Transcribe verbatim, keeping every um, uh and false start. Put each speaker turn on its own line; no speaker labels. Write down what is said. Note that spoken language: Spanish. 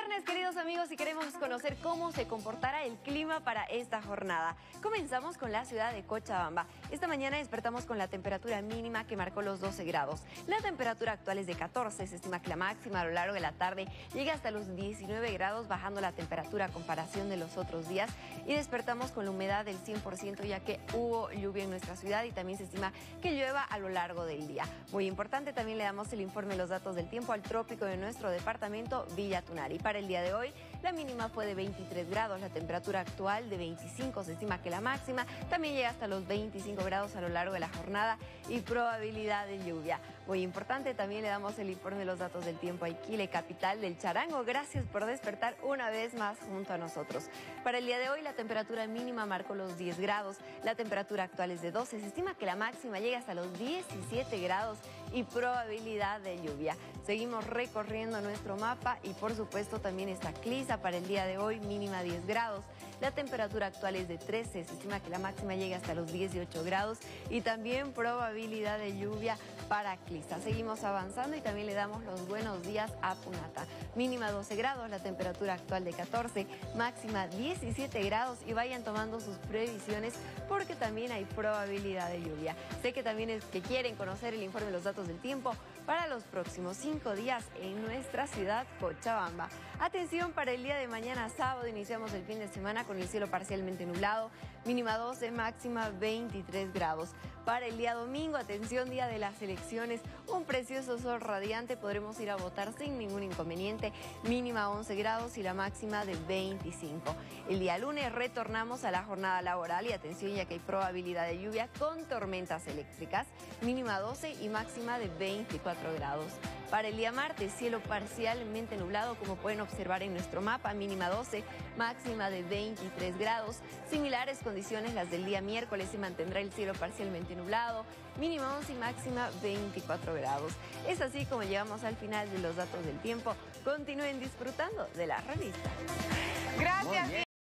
viernes, queridos amigos, y queremos conocer cómo se comportará el clima para esta jornada. Comenzamos con la ciudad de Cochabamba. Esta mañana despertamos con la temperatura mínima que marcó los doce grados. La temperatura actual es de catorce. Se estima que la máxima a lo largo de la tarde llegue hasta los diecinueve grados, bajando la temperatura a comparación de los otros días. Y despertamos con la humedad del cien por ciento, ya que hubo lluvia en nuestra ciudad y también se estima que llueva a lo largo del día. Muy importante, también le damos el informe de los datos del tiempo al trópico de nuestro departamento, Villa Tunari. Para el día de hoy, la mínima fue de veintitrés grados, la temperatura actual de veinticinco, se estima que la máxima también llega hasta los veinticinco grados a lo largo de la jornada y probabilidad de lluvia. Muy importante, también le damos el informe de los datos del tiempo a Iquile, capital del Charango. Gracias por despertar una vez más junto a nosotros. Para el día de hoy, la temperatura mínima marcó los diez grados, la temperatura actual es de doce, se estima que la máxima llega hasta los diecisiete grados y probabilidad de lluvia. Seguimos recorriendo nuestro mapa y por supuesto también está Clisa. Para el día de hoy, mínima diez grados. La temperatura actual es de trece, se estima que la máxima llega hasta los dieciocho grados y también probabilidad de lluvia para Clisa. Seguimos avanzando y también le damos los buenos días a Punata. Mínima doce grados, la temperatura actual de catorce, máxima diecisiete grados y vayan tomando sus previsiones porque también hay probabilidad de lluvia. Sé que también es que quieren conocer el informe de los datos del tiempo para los próximos cinco días en nuestra ciudad Cochabamba. Atención, para el día de mañana sábado iniciamos el fin de semana con el cielo parcialmente nublado, mínima doce, máxima veintitrés grados. Para el día domingo, atención, día de las elecciones, un precioso sol radiante, podremos ir a votar sin ningún inconveniente, mínima once grados y la máxima de veinticinco. El día lunes retornamos a la jornada laboral y atención, ya que hay probabilidad de lluvia con tormentas eléctricas, mínima doce y máxima de veinticuatro grados. Para el día martes, cielo parcialmente nublado, como pueden observar en nuestro mapa, mínima doce, máxima de veintitrés grados. Similares condiciones las del día miércoles, se mantendrá el cielo parcialmente nublado, mínima once y máxima veinticuatro grados. Es así como llegamos al final de los datos del tiempo. Continúen disfrutando de la revista.
Gracias.